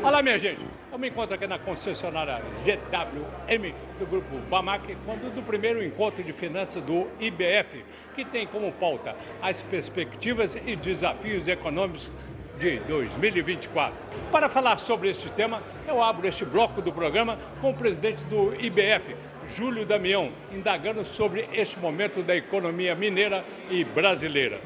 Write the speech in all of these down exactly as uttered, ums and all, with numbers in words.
Olá, minha gente. Eu me encontro aqui na concessionária G W M do Grupo Bamag, quando do primeiro encontro de finanças do I B F, que tem como pauta as perspectivas e desafios econômicos de dois mil e vinte e quatro. Para falar sobre esse tema, eu abro este bloco do programa com o presidente do I B F, Júlio Damião, indagando sobre este momento da economia mineira e brasileira.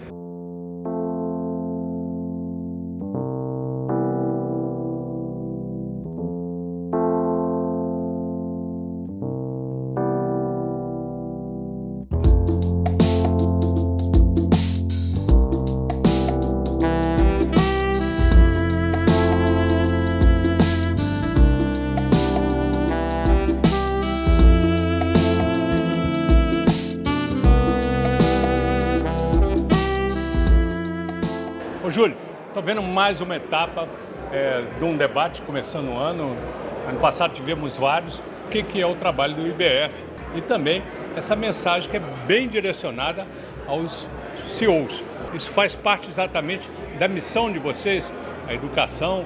Ô, Júlio, estou vendo mais uma etapa é, de um debate começando o ano. Ano passado tivemos vários. O que, que é o trabalho do I B F? E também essa mensagem que é bem direcionada aos C E Os. Isso faz parte exatamente da missão de vocês, a educação,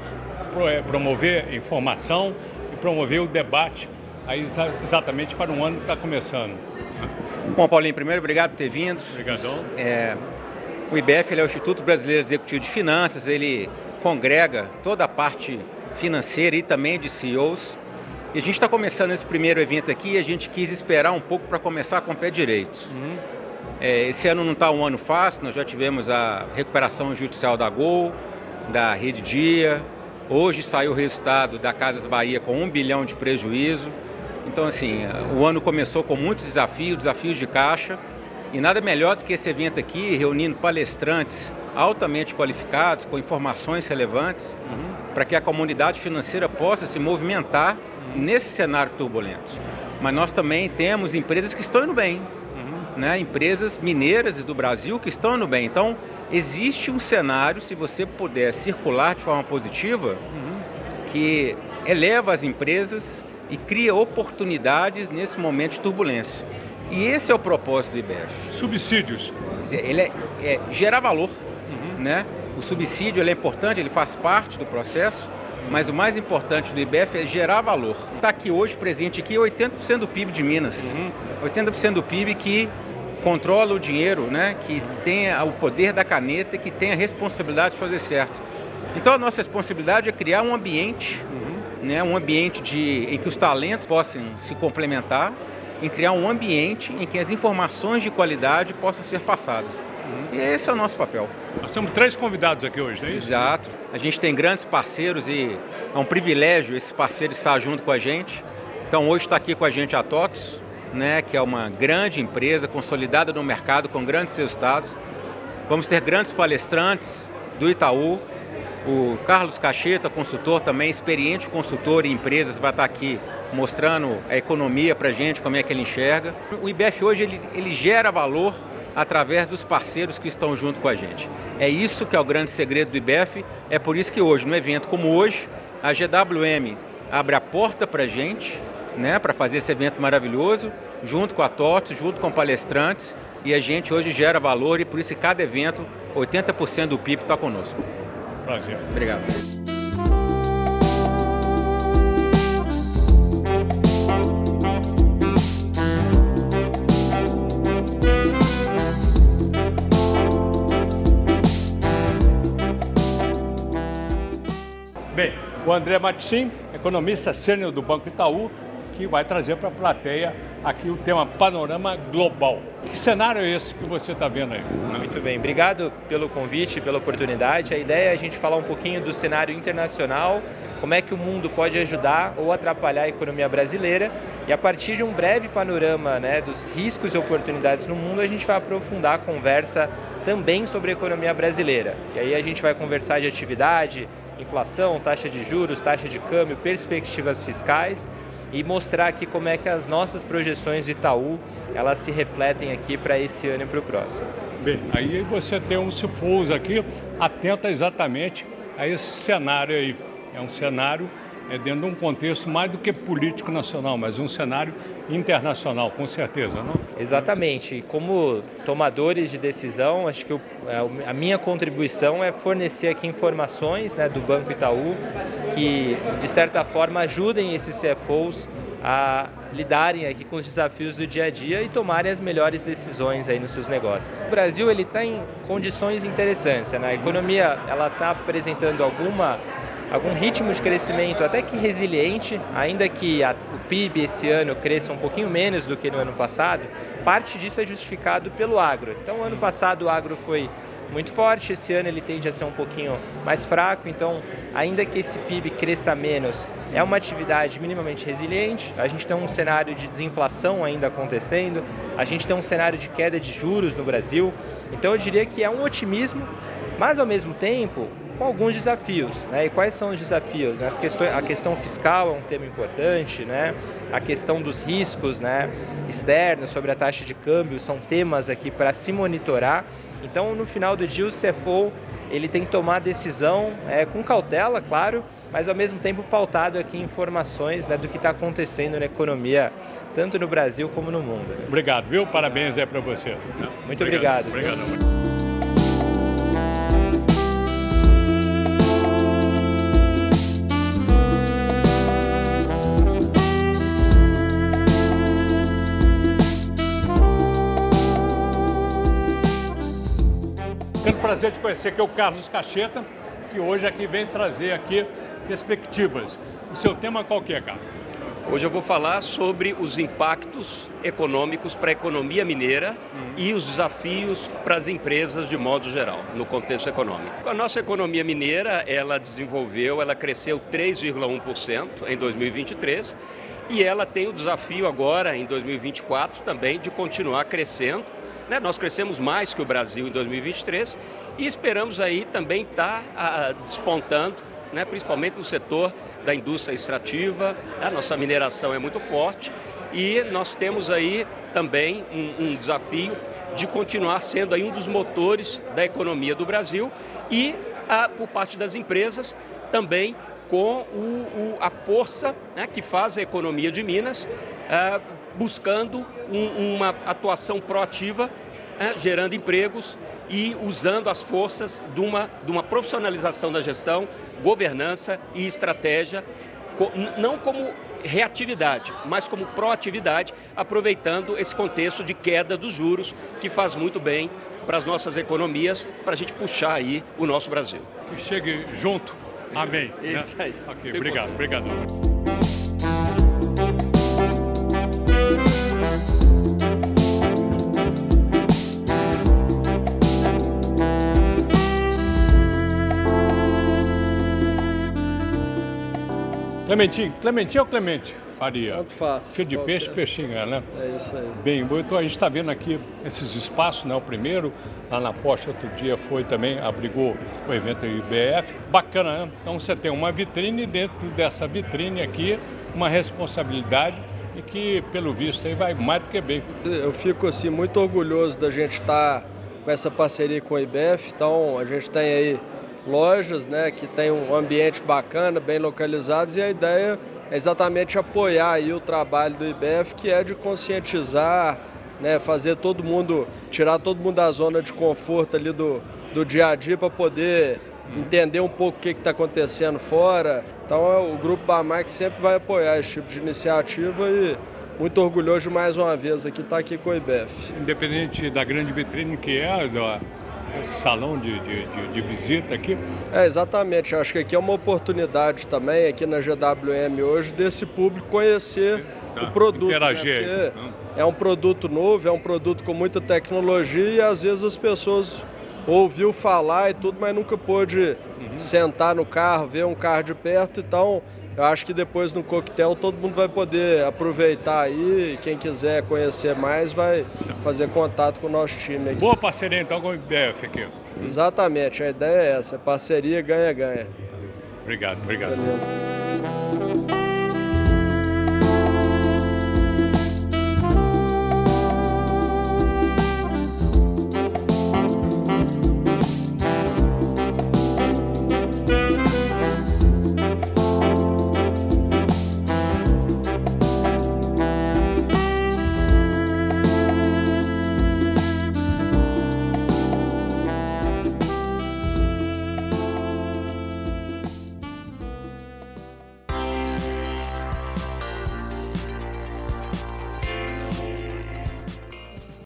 promover informação e promover o debate aí, exatamente para um ano que está começando. Bom, Paulinho, primeiro, obrigado por ter vindo. Obrigadão. É... O I B F ele é o Instituto Brasileiro Executivo de Finanças, ele congrega toda a parte financeira e também de C E Os. E a gente está começando esse primeiro evento aqui e a gente quis esperar um pouco para começar com o pé direito. Uhum. É, esse ano não está um ano fácil, nós já tivemos a recuperação judicial da Gol, da Rede Dia. Hoje saiu o resultado da Casas Bahia com um bilhão de prejuízo. Então, assim, o ano começou com muitos desafios, desafios de caixa. E nada melhor do que esse evento aqui, reunindo palestrantes altamente qualificados, com informações relevantes, uhum. para que a comunidade financeira possa se movimentar uhum. nesse cenário turbulento. Mas nós também temos empresas que estão indo bem, uhum. né? Empresas mineiras e do Brasil que estão indo bem. Então, existe um cenário, se você puder circular de forma positiva, uhum. que eleva as empresas e cria oportunidades nesse momento de turbulência. E esse é o propósito do I B F. Subsídios. Ele é, é gerar valor, uhum. né? O subsídio ele é importante, ele faz parte do processo, mas o mais importante do I B F é gerar valor. Está aqui hoje, presente aqui, oitenta por cento do P I B de Minas. Uhum. oitenta por cento do P I B que controla o dinheiro, né? Que tem o poder da caneta, que tem a responsabilidade de fazer certo. Então a nossa responsabilidade é criar um ambiente, uhum. né? um ambiente de, em que os talentos possam se complementar, em criar um ambiente em que as informações de qualidade possam ser passadas. Uhum. E esse é o nosso papel. Nós temos três convidados aqui hoje, não é isso? Exato. A gente tem grandes parceiros e é um privilégio esse parceiro estar junto com a gente. Então hoje está aqui com a gente a TOTVS, né, que é uma grande empresa consolidada no mercado com grandes resultados. Vamos ter grandes palestrantes do Itaú. O Carlos Cacheta, consultor também, experiente consultor em empresas, vai estar aqui mostrando a economia para a gente, como é que ele enxerga. O I B F hoje ele, ele gera valor através dos parceiros que estão junto com a gente. É isso que é o grande segredo do I B F, é por isso que hoje, num evento como hoje, a G W M abre a porta para a gente, né, para fazer esse evento maravilhoso, junto com a TOTVS, junto com palestrantes, e a gente hoje gera valor e por isso cada evento, oitenta por cento do P I B está conosco. Prazer. Obrigado. Bem, o André Maticim, economista sênior do Banco Itaú, que vai trazer para a plateia aqui o tema Panorama Global. Que cenário é esse que você está vendo aí? Muito bem, obrigado pelo convite, pela oportunidade. A ideia é a gente falar um pouquinho do cenário internacional, como é que o mundo pode ajudar ou atrapalhar a economia brasileira, e a partir de um breve panorama, né, dos riscos e oportunidades no mundo, a gente vai aprofundar a conversa também sobre a economia brasileira. E aí a gente vai conversar de atividade, inflação, taxa de juros, taxa de câmbio, perspectivas fiscais, e mostrar aqui como é que as nossas projeções de Itaú, elas se refletem aqui para esse ano e para o próximo. Bem, aí você tem um C F O S aqui, atento exatamente a esse cenário aí. É um cenário é dentro de um contexto mais do que político nacional, mas um cenário internacional, com certeza, não? Exatamente. Como tomadores de decisão, acho que eu, a minha contribuição é fornecer aqui informações, né, do Banco Itaú que, de certa forma, ajudem esses C F Os a lidarem aqui com os desafios do dia a dia e tomarem as melhores decisões aí nos seus negócios. O Brasil ele está em condições interessantes, né? A economia ela está apresentando alguma algum ritmo de crescimento até que resiliente, ainda que a, o P I B esse ano cresça um pouquinho menos do que no ano passado. Parte disso é justificado pelo agro. Então, o ano passado o agro foi muito forte, esse ano ele tende a ser um pouquinho mais fraco, então ainda que esse P I B cresça menos, é uma atividade minimamente resiliente. A gente tem um cenário de desinflação ainda acontecendo, a gente tem um cenário de queda de juros no Brasil, então eu diria que é um otimismo, mas ao mesmo tempo com alguns desafios, né? E quais são os desafios? As questões, a questão fiscal é um tema importante, né? A questão dos riscos, né, externos sobre a taxa de câmbio são temas aqui para se monitorar. Então, no final do dia, o C F O ele tem que tomar decisão é, com cautela, claro, mas ao mesmo tempo pautado aqui em informações, né, do que está acontecendo na economia, tanto no Brasil como no mundo. Né? Obrigado, viu? Parabéns aí para você. Muito obrigado. Obrigado. obrigado. Tenho o prazer de conhecer aqui o Carlos Cacheta, que hoje aqui vem trazer aqui perspectivas. O seu tema qual que é, Carlos? Hoje eu vou falar sobre os impactos econômicos para a economia mineira hum. e os desafios para as empresas de modo geral, no contexto econômico. A nossa economia mineira, ela desenvolveu, ela cresceu três vírgula um por cento em dois mil e vinte e três e ela tem o desafio agora, em dois mil e vinte e quatro, também de continuar crescendo. Né? Nós crescemos mais que o Brasil em dois mil e vinte e três e esperamos aí também estar tá, despontando, né? Principalmente no setor da indústria extrativa. A nossa mineração é muito forte e nós temos aí também um, um desafio de continuar sendo aí um dos motores da economia do Brasil e, a, por parte das empresas, também com o, o, a força, né, que faz a economia de Minas, a, buscando um, uma atuação proativa, é, gerando empregos e usando as forças de uma, de uma profissionalização da gestão, governança e estratégia, não como reatividade, mas como proatividade, aproveitando esse contexto de queda dos juros, que faz muito bem para as nossas economias, para a gente puxar aí o nosso Brasil. Que chegue junto. Amém. Isso né? aí. Ok, Tem obrigado, bom. obrigado. Clementinho, Clementinho ou Clemente Faria? Tanto faz. Cheio de peixe, peixinho, é, né? É isso aí. Bem, então a gente está vendo aqui esses espaços, né? O primeiro, lá na Porsche, outro dia foi também, abrigou o evento do I B F. Bacana, né? Então você tem uma vitrine, dentro dessa vitrine aqui, uma responsabilidade e que, pelo visto, aí vai mais do que bem. Eu fico, assim, muito orgulhoso da gente estar com essa parceria com o I B F. Então, a gente tem aí lojas, né, que tem um ambiente bacana, bem localizados, e a ideia é exatamente apoiar aí o trabalho do I B F, que é de conscientizar, né, fazer todo mundo, tirar todo mundo da zona de conforto ali do, do dia a dia para poder entender um pouco o que está acontecendo fora. Então o Grupo Bamag sempre vai apoiar esse tipo de iniciativa e muito orgulhoso de mais uma vez aqui estar aqui com o I B F. Independente da grande vitrine que é, da salão de, de, de, de visita aqui. É, exatamente. Eu acho que aqui é uma oportunidade também, aqui na G W M hoje, desse público conhecer tá, o produto. Interagir. Né? É um produto novo, é um produto com muita tecnologia e às vezes as pessoas ouviu falar e tudo, mas nunca pôde uhum. sentar no carro, ver um carro de perto. Então, eu acho que depois no coquetel todo mundo vai poder aproveitar aí, quem quiser conhecer mais vai fazer contato com o nosso time aqui. Boa parceria então com o I B F aqui. Exatamente, a ideia é essa, parceria ganha-ganha. Obrigado, obrigado. Beleza.